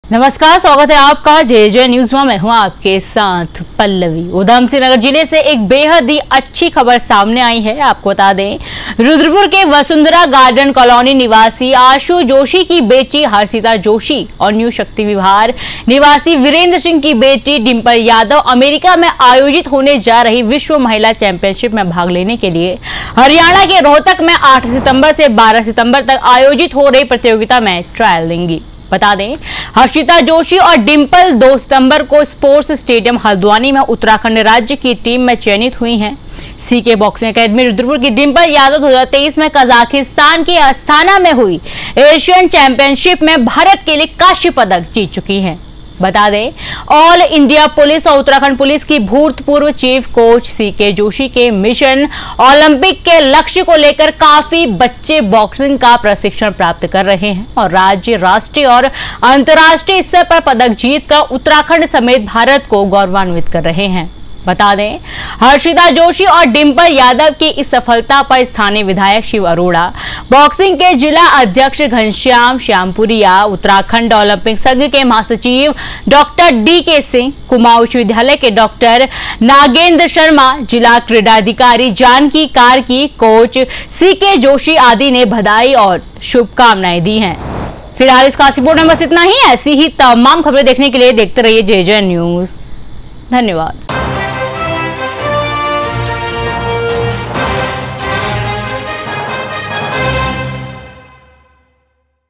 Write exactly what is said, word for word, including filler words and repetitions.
नमस्कार, स्वागत है आपका जे जे न्यूज में। मैं हूं आपके साथ पल्लवी। उधम सिंह नगर जिले से एक बेहद ही अच्छी खबर सामने आई है। आपको बता दें, रुद्रपुर के वसुंधरा गार्डन कॉलोनी निवासी आशु जोशी की बेटी हर्षिता जोशी और न्यू शक्ति विहार निवासी वीरेंद्र सिंह की बेटी डिंपल यादव अमेरिका में आयोजित होने जा रही विश्व महिला चैंपियनशिप में भाग लेने के लिए हरियाणा के रोहतक में आठ सितंबर से बारह सितंबर तक आयोजित हो रही प्रतियोगिता में ट्रायल लेंगी। बता दें, हर्षिता जोशी और डिंपल दो सितंबर को स्पोर्ट्स स्टेडियम हल्द्वानी में उत्तराखंड राज्य की टीम में चयनित हुई हैं। सीके बॉक्सिंग एकेडमी रुद्रपुर की डिंपल यादव दो हज़ार तेईस में कजाकिस्तान के अस्ताना में हुई एशियन चैंपियनशिप में भारत के लिए कांस्य पदक जीत चुकी हैं। बता दें, ऑल इंडिया पुलिस और उत्तराखंड पुलिस की भूतपूर्व चीफ कोच सीके जोशी के मिशन ओलंपिक के लक्ष्य को लेकर काफी बच्चे बॉक्सिंग का प्रशिक्षण प्राप्त कर रहे हैं और राज्य, राष्ट्रीय और अंतर्राष्ट्रीय स्तर पर पदक जीतकर उत्तराखंड समेत भारत को गौरवान्वित कर रहे हैं। बता दें, हर्षिता जोशी और डिंपल यादव की इस सफलता पर स्थानीय विधायक शिव अरोड़ा, बॉक्सिंग के जिला अध्यक्ष घनश्याम श्यामपुरिया, उत्तराखंड ओलंपिक संघ के महासचिव डॉक्टर डी के सिंह, कुमाऊं विश्वविद्यालय के डॉक्टर नागेंद्र शर्मा, जिला क्रीडाधिकारी Janaki Karki, coach C K Joshi आदि ने बधाई और शुभकामनाएं दी हैं। फिलहाल इस खास रिपोर्ट में बस इतना ही। ऐसी ही तमाम खबरें देखने के लिए देखते रहिए जे जे न्यूज। धन्यवाद।